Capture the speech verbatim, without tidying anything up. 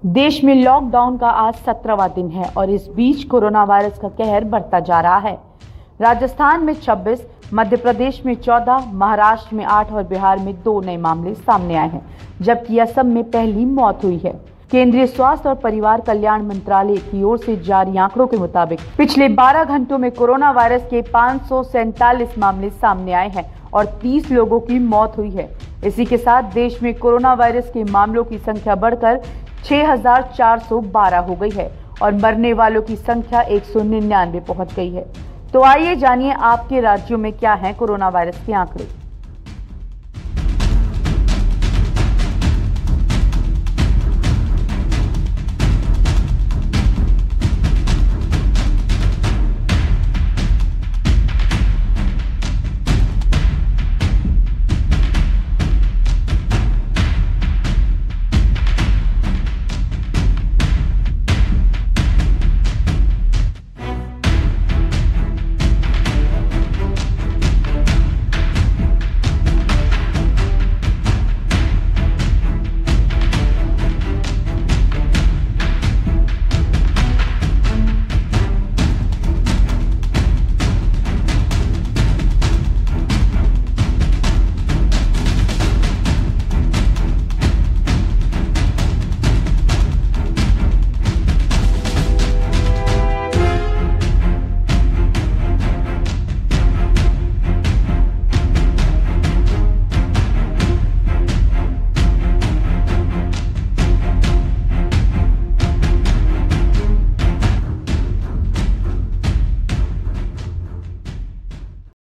देश में लॉकडाउन का आज सत्रहवां दिन है और इस बीच कोरोना वायरस का कहर बढ़ता जा रहा है। राजस्थान में छब्बीस, मध्य प्रदेश में चौदह, महाराष्ट्र में आठ और बिहार में दो नए मामले सामने आए हैं, जबकि असम में पहली मौत हुई है। केंद्रीय स्वास्थ्य और परिवार कल्याण मंत्रालय की ओर से जारी आंकड़ों के मुताबिक पिछले बारह घंटों में कोरोना वायरस के पाँच सौ सैंतालीस मामले सामने आए हैं और तीस लोगों की मौत हुई है। इसी के साथ देश में कोरोना वायरस के मामलों की संख्या बढ़कर छह हजार चार सौ बारह हो गई है और मरने वालों की संख्या एक सौ निन्यानवे पहुंच गई है। तो आइए जानिए आपके राज्यों में क्या है कोरोना वायरस के आंकड़े।